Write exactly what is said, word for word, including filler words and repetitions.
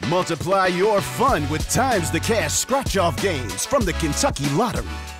Multiply your fun with Times the Cash scratch-off games from the Kentucky Lottery.